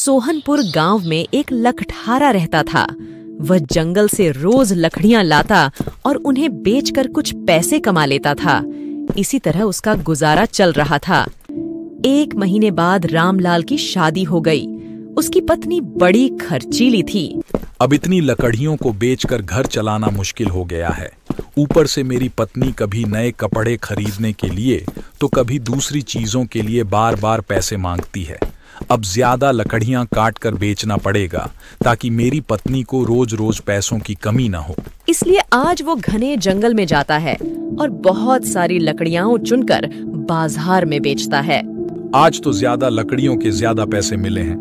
सोहनपुर गांव में एक लकठारा रहता था। वह जंगल से रोज लकड़ियां लाता और उन्हें बेचकर कुछ पैसे कमा लेता था। इसी तरह उसका गुजारा चल रहा था। 1 महीने बाद रामलाल की शादी हो गई। उसकी पत्नी बड़ी खर्चीली थी। अब इतनी लकड़ियों को बेचकर घर चलाना मुश्किल हो गया है। ऊपर से मेरी पत्नी कभी नए कपड़े खरीदने के लिए तो कभी दूसरी चीजों के लिए बार बार पैसे मांगती है। अब ज्यादा लकड़ियां काट कर बेचना पड़ेगा ताकि मेरी पत्नी को रोज रोज पैसों की कमी ना हो। इसलिए आज वो घने जंगल में जाता है और बहुत सारी लकड़ियां चुनकर बाजार में बेचता है। आज तो ज्यादा लकड़ियों के ज्यादा पैसे मिले हैं।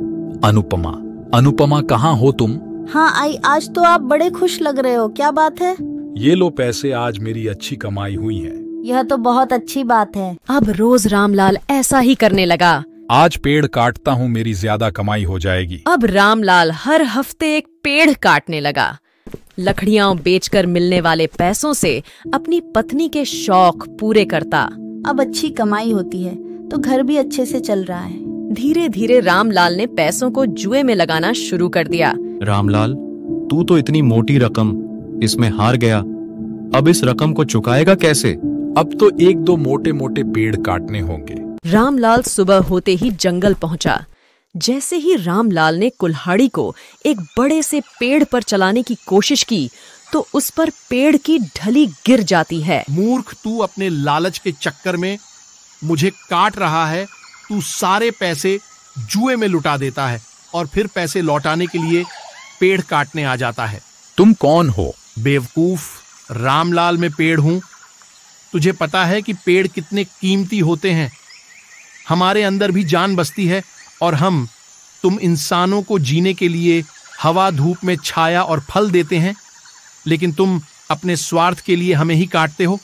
अनुपमा कहाँ हो तुम? हाँ आई, आज तो आप बड़े खुश लग रहे हो, क्या बात है? ये लो पैसे, आज मेरी अच्छी कमाई हुई है। यह तो बहुत अच्छी बात है। अब रोज रामलाल ऐसा ही करने लगा। आज पेड़ काटता हूँ, मेरी ज्यादा कमाई हो जाएगी। अब रामलाल हर हफ्ते एक पेड़ काटने लगा। लकड़ियां बेचकर मिलने वाले पैसों से अपनी पत्नी के शौक पूरे करता। अब अच्छी कमाई होती है तो घर भी अच्छे से चल रहा है। धीरे धीरे रामलाल ने पैसों को जुए में लगाना शुरू कर दिया। रामलाल, तू तो इतनी मोटी रकम इसमें हार गया। अब इस रकम को चुकाएगा कैसे? अब तो 1-2 मोटे मोटे पेड़ काटने होंगे। रामलाल सुबह होते ही जंगल पहुंचा। जैसे ही रामलाल ने कुल्हाड़ी को एक बड़े से पेड़ पर चलाने की कोशिश की तो उस पर पेड़ की ढली गिर जाती है। मूर्ख, तू अपने लालच के चक्कर में मुझे काट रहा है। तू सारे पैसे जुए में लुटा देता है और फिर पैसे लौटाने के लिए पेड़ काटने आ जाता है। तुम कौन हो? बेवकूफ, रामलाल मैं पेड़ हूं। तुझे पता है कि पेड़ कितने कीमती होते हैं। हमारे अंदर भी जान बसती है और तुम इंसानों को जीने के लिए हवा धूप में छाया और फल देते हैं, लेकिन तुम अपने स्वार्थ के लिए हमें ही काटते हो।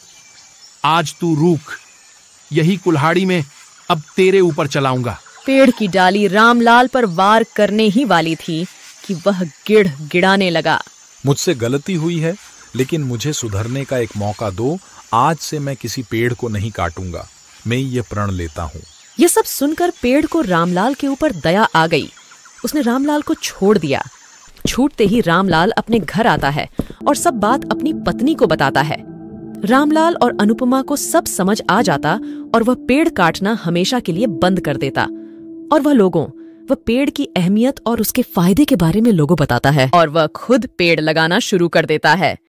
आज तू रूख, यही कुल्हाड़ी में अब तेरे ऊपर चलाऊंगा। पेड़ की डाली रामलाल पर वार करने ही वाली थी कि वह गिड़ाने लगा। मुझसे गलती हुई है, लेकिन मुझे सुधरने का एक मौका दो। आज से मैं किसी पेड़ को नहीं काटूंगा। मैं ये प्रण लेता हूँ। ये सब सुनकर पेड़ को रामलाल के ऊपर दया आ गई। उसने रामलाल को छोड़ दिया। छूटते ही रामलाल अपने घर आता है और सब बात अपनी पत्नी को बताता है। रामलाल और अनुपमा को सब समझ आ जाता और वह पेड़ काटना हमेशा के लिए बंद कर देता। और वह पेड़ की अहमियत और उसके फायदे के बारे में लोगों बताता है और वह खुद पेड़ लगाना शुरू कर देता है।